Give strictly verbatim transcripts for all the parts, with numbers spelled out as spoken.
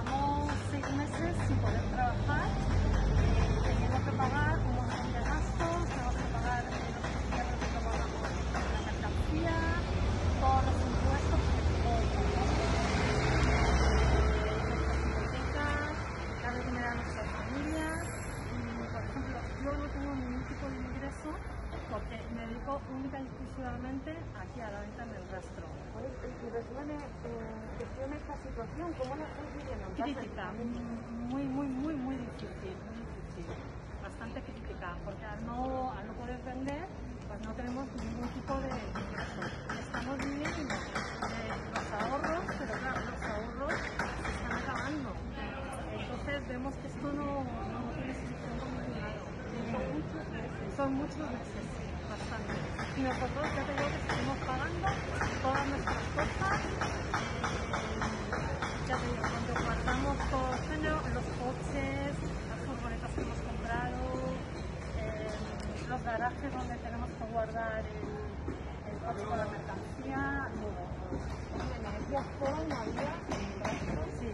llevamos seis meses sin poder trabajar, eh, teniendo que pagar un montón de gastos, tenemos que pagar los cierres que pagamos la mercancía, todos los impuestos, todo, nuestras hipotecas, la remuneración de nuestras familias. Y, por ejemplo, yo no tengo ningún tipo de ingreso porque me dedico única y exclusivamente aquí a la venta en el rastro. Y resuene, eh, gestiona esta situación, ¿cómo la estáis viviendo? Crítica, muy, muy, muy, muy difícil, muy difícil, bastante crítica, porque al no, al no poder vender, pues no tenemos ningún tipo de ingresos. Estamos viviendo de los ahorros, pero claro, los ahorros se están acabando. Entonces vemos que esto no, no tiene solución por ningún lado. Son muchos meses, bastante. Y nosotros ya te digo que seguimos pagando todas nuestras cosas. Ya te digo, cuando guardamos todo el año, los coches, las furgonetas que hemos comprado, eh, los garajes donde tenemos que guardar el, el coche con la mercancía, todo. ¿Me decías todo en la vida? Sí.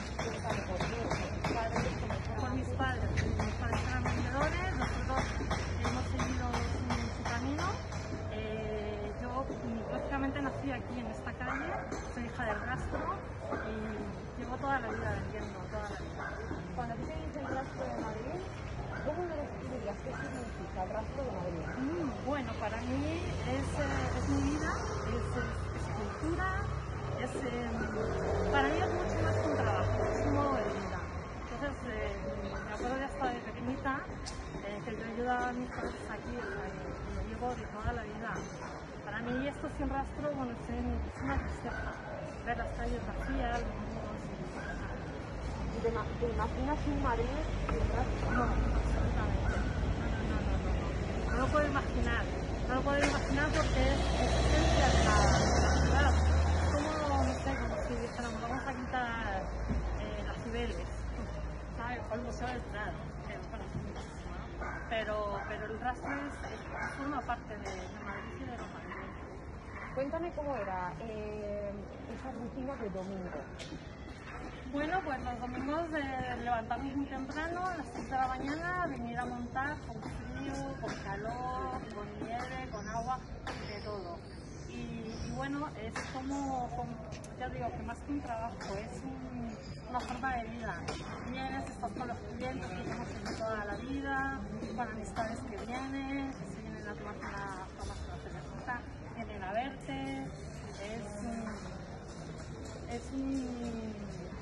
Por mis padres, mis padres eran vendedores, nosotros hemos seguido su, su camino. Eh, yo, lógicamente, nací aquí en esta calle, soy hija del rastro y llevo toda la vida vendiendo, toda la vida. Cuando tú te dices el rastro de Madrid, ¿cómo lo describirías? ¿Qué significa el rastro de Madrid? Mm, bueno, para mí es, eh, es mi vida, es, es, es cultura, es, eh, para mí es mucho más que un trabajo, es un modo de vida. Entonces, eh, me acuerdo ya hasta de pequeñita eh, que yo ayudaba a mis padres aquí, o sea, que lo llevo de toda la vida. Para mí esto sin rastro, bueno, es, es una tristeza, ver las calles vacías, los muros y... ¿Y te, te imaginas un Madrid sin rastro? No, absolutamente. No, no, no, no, no. No lo puedo imaginar. No lo puedo imaginar porque es esencia de la ciudad. Es como, no sé, como si dijéramos, vamos a quitar eh, las Cibeles, ¿sabes? O el Museo del Prado, que bueno, es muchísimo, ¿no? Pero, pero el rastro es, es, es una parte de, de Madrid y de los madrileños. Cuéntame cómo era eh, esa rutina de domingo. Bueno, pues los domingos eh, levantarnos muy temprano, a las seis de la mañana, venir a montar con frío, con calor, con nieve, con agua, de todo. Y, y bueno, es como, como, ya digo, que más que un trabajo, es un, una forma de vida. Vienes, estás con los clientes que hemos tenido toda la vida, con amistades que vienen, que se vienen a tomar una, tomarse una cerveza, vienen a verte. Es un... Es un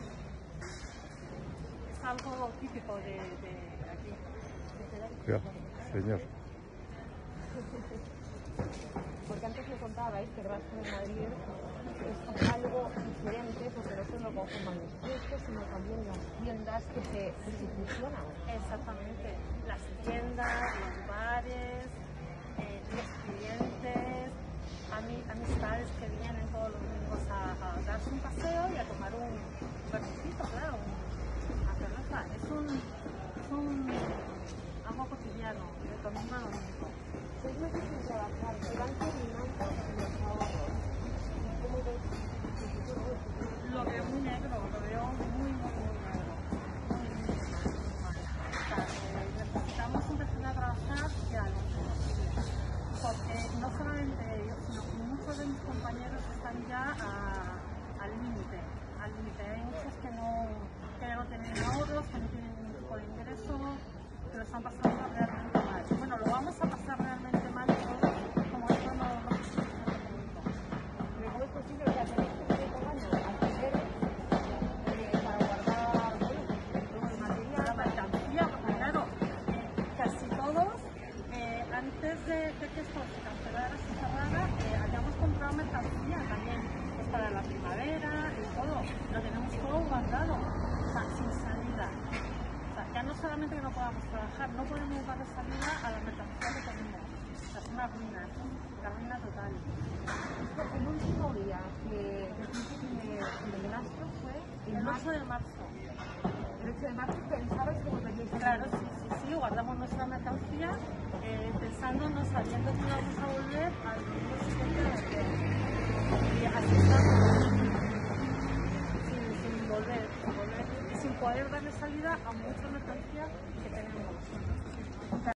algo típico de, de aquí. Ya, señor. Porque antes me contabais que el rastro de Madrid es algo diferente porque no solo conforman los precios, sino también las tiendas que se, que se fusionan. Exactamente. Las tiendas, los bares, eh, los clientes, ami amistades que vienen todos los domingos a, a darse un paseo y a tomar un vermutito, claro, un, es un, es un algo cotidiano, de domingo a domingo. Seis meses sin trabajar, se van terminando los ahorros. ¿Cómo ves? Lo veo muy negro, lo veo muy, muy, muy negro. Muy, muy, muy mal. O sea, eh, necesitamos empezar a trabajar ya lo antes posible. Porque no solamente ellos, sino que muchos de mis compañeros están ya a, al límite. Al límite. Hay muchos que no... que no tienen ahorros, que no tienen ningún tipo de ingreso, que lo están pasando realmente mal. Bueno, lo vamos a pasar realmente mal todos, como esto no lo posible en este momento. ¿Cómo es posible que tenéis que seguir pagando alquileres eh, para guardar todo el material? La mercancía, porque claro, eh, casi todos, eh, antes de, de que esto se cancelara, se cerrara, eh, habíamos comprado mercancía también, pues para la primavera y todo, lo tenemos todo guardado. O sea, sin salida. O sea, ya no solamente que no podamos trabajar, no podemos darle salida a la mercancía que tenemos. O sea, es una ruina, es una ruina total. El último día que recibiste en el rastro fue el ocho de marzo. El ocho de marzo pensabais que volveríais a... Claro, sí, sí, sí, guardamos nuestra mercancía eh, pensando, no sabiendo que íbamos a volver al domingo siguiente de vender. Y así estamos. Sin, sin volver, sin volver. poder darle salida a muchas mercancías que tenemos.